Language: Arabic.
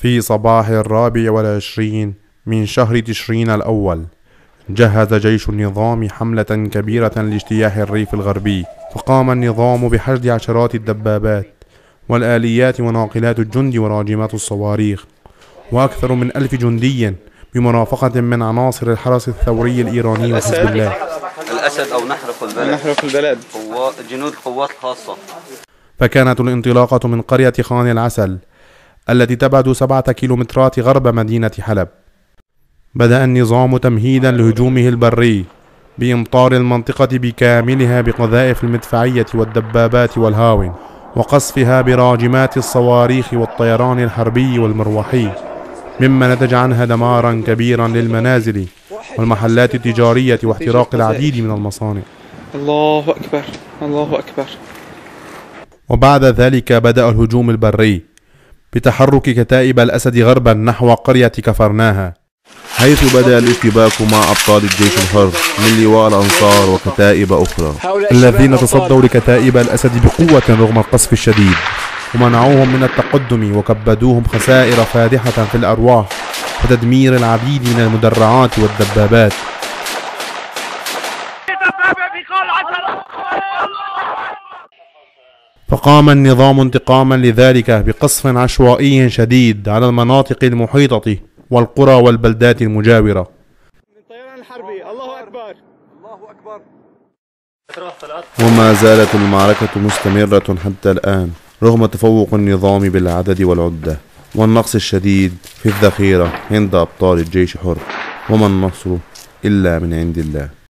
في صباح 24 من شهر تشرين الأول جهز جيش النظام حملة كبيرة لاجتياح الريف الغربي، فقام النظام بحشد عشرات الدبابات والآليات وناقلات الجند وراجمات الصواريخ وأكثر من 1000 جندي بمرافقة من عناصر الحرس الثوري الإيراني وحزب الله. الأسد أو نحرق البلد جنود قوات خاصة. فكانت الانطلاقة من قرية خان العسل التي تبعد 7 كيلومترات غرب مدينة حلب. بدأ النظام تمهيدا لهجومه البري بإمطار المنطقة بكاملها بقذائف المدفعية والدبابات والهاون وقصفها براجمات الصواريخ والطيران الحربي والمروحي، مما نتج عنها دمارا كبيرا للمنازل والمحلات التجارية واحتراق العديد من المصانع. الله أكبر الله أكبر. وبعد ذلك بدأ الهجوم البري بتحرك كتائب الأسد غربا نحو قرية كفرناها، حيث بدأ الاشتباك مع أبطال الجيش الحر من لواء الأنصار وكتائب أخرى الذين تصدوا لكتائب الأسد بقوة رغم القصف الشديد، ومنعوهم من التقدم وكبدوهم خسائر فادحة في الأرواح وتدمير العديد من المدرعات والدبابات. فقام النظام انتقاما لذلك بقصف عشوائي شديد على المناطق المحيطة والقرى والبلدات المجاورة. من الطيران الحربي. الله أكبر الله أكبر. وما زالت المعركة مستمرة حتى الآن رغم تفوق النظام بالعدد والعدة والنقص الشديد في الذخيرة عند أبطال الجيش الحر، وما النصر إلا من عند الله.